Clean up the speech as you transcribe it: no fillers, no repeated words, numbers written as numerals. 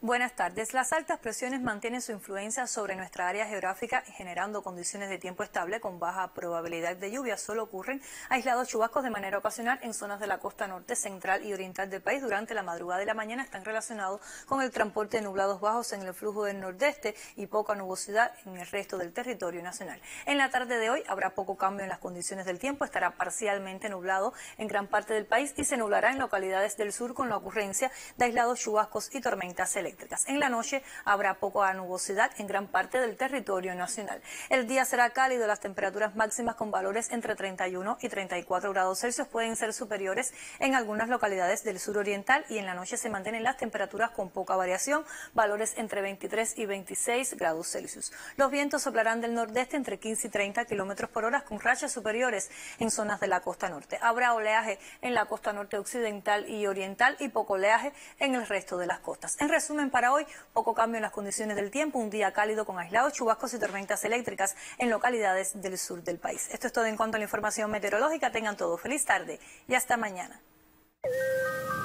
Buenas tardes. Las altas presiones mantienen su influencia sobre nuestra área geográfica, generando condiciones de tiempo estable con baja probabilidad de lluvia. Solo ocurren aislados chubascos de manera ocasional en zonas de la costa norte, central y oriental del país. Durante la madrugada de la mañana están relacionados con el transporte de nublados bajos en el flujo del nordeste y poca nubosidad en el resto del territorio nacional. En la tarde de hoy habrá poco cambio en las condiciones del tiempo. Estará parcialmente nublado en gran parte del país y se nublará en localidades del sur con la ocurrencia de aislados chubascos y tormentas eléctricas. En la noche habrá poca nubosidad en gran parte del territorio nacional. El día será cálido, las temperaturas máximas con valores entre 31 y 34 grados Celsius pueden ser superiores en algunas localidades del sur oriental, y en la noche se mantienen las temperaturas con poca variación, valores entre 23 y 26 grados Celsius. Los vientos soplarán del nordeste entre 15 y 30 kilómetros por hora con rachas superiores en zonas de la costa norte. Habrá oleaje en la costa norte occidental y oriental y poco oleaje en el resto de las costas. En resumen, para hoy, poco cambio en las condiciones del tiempo, un día cálido con aislados chubascos y tormentas eléctricas en localidades del sur del país. Esto es todo en cuanto a la información meteorológica. Tengan todo feliz tarde y hasta mañana.